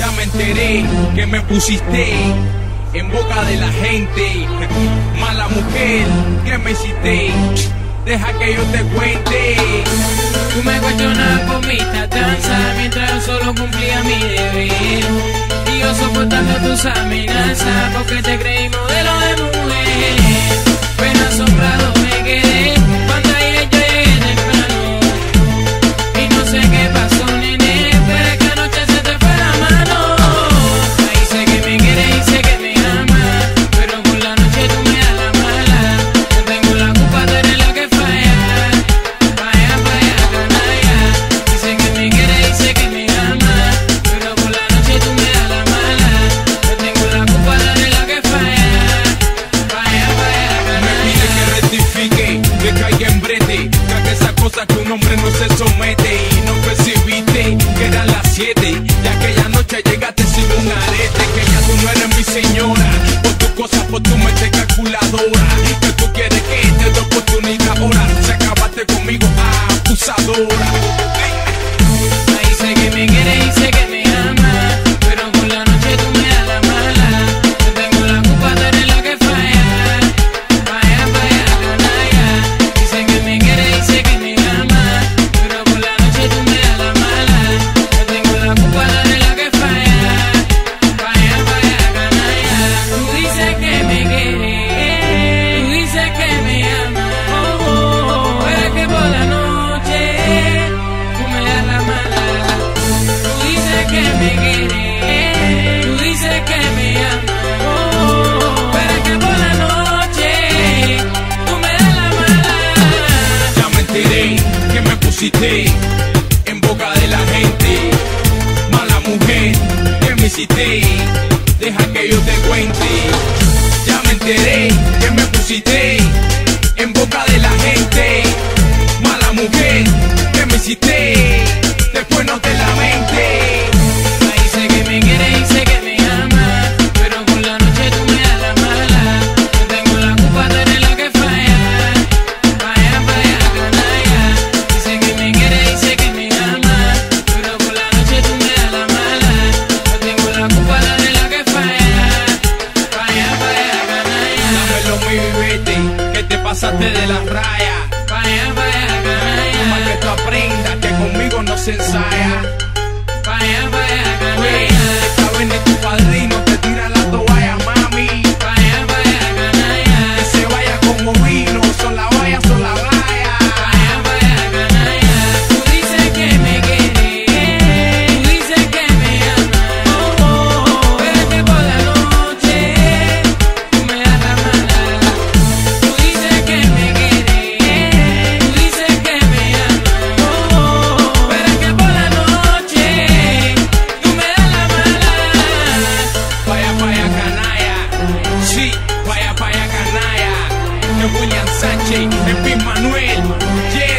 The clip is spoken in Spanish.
Ya me enteré que me pusiste en boca de la gente. Mala mujer, que me hiciste. Deja que yo te cuente. Tú me cuestionas por mi tardanza mientras yo solo cumplía mi deber. Y yo soportando tus amenazas porque te creí modelo de mujer. Pero asombrado me quedé cuando ayer yo llegué temprano. Y no sé qué pasó, nene, pero es que anoche se te fue la mano. Ahí sé que me quieres y sé que me amas, pero por la noche tú me das la mala. No tengo la culpa, tú eres la que falla. Falla, falla, canalla. Dice que me quieres y sé que me amas, pero por la noche tú me das la mala. No tengo la culpa, tú eres la que falla. Falla, falla, canalla. Me pide que rectifique, que caiga en brete, que haga esas cosas que un hombre no se somete. Y no percibiste que eran las 7 y aquella noche llegaste sin un arete. Que ya tú no eres mi señora, por tus cosas, por tu mente calculadora. Que tú quieres que te dé oportunidad ahora. Se acabaste conmigo, abusadora. Ahí sé que me quieres y sé que me amas, pero por la noche tú me das la mala. No tengo la culpa, tú eres la que falla. Falla, falla, canalla. Dicen que me quieres y sé que me amas, pero por la noche tú me das la mala. No tengo la culpa, tú eres la que falla. Falla, falla, canalla. Tú dices que me quieres, tú dices que me amas, pero es que por la noche tú me das la mala. Tú dices que me quieres, tú dices que me amas, pero es que por la noche tú me das la mala. Ya me enteré que me pusiste en boca de la gente. Mala mujer, que me hiciste. Deja que yo te cuente. Ya me enteré que me pusiste en boca de la gente. Mala mujer, que me hiciste. Después no te lamentes. Ahí sé que me quieres y sé que me amas, pero por la noche tú me das la mala. No tengo la culpa, tú eres la que falla. Falla, falla, canalla. Dice que me quieres y sé que me amas, pero por la noche tú me das la mala. No tengo la culpa, tú eres la que falla. Falla, falla, canalla. Dámelo mi vete, que te pasaste de la raya. Falla, falla, canalla. Para que tú aprendas que conmigo no se ensaya. Falla, falla, Wey, canalla. esta vez ni tu padrino te tira la toalla, mami. Falla, falla, canalla. Que se vaya como vino, son la valla, son la valla. Falla, falla, canalla. Tú dices que me quieres, tú dices que me amas, pero es que por la noche tú me das la mala. Tú dices que me quieres, tú dices que me amas, pero es que por la noche tú me das la mala. Vaya, vaya, canalla. Sí, vaya, vaya, canalla. Es William Sánchez, es Pin Manuel. Yeah.